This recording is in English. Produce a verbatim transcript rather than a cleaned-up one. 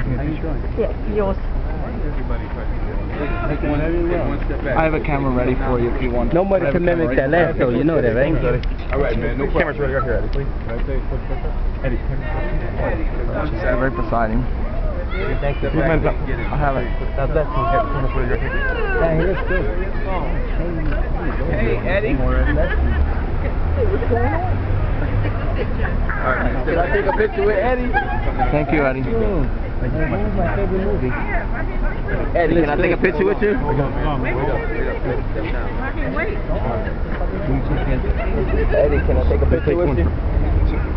How you doing? Yeah, yours. I have a camera ready for you if you want. Nobody can mimic that last though, you know that, right? Alright, man, no Camera's ready right here, Eddie, please. Eddie, she's right beside him. Thank you. I have it. God bless you. Yeah, he looks good. Hey, Eddie. Can I take a picture with Eddie? Thank you, Eddie. This is my favorite movie. Eddie, can I take a picture with you? Eddie, can I take a picture with you?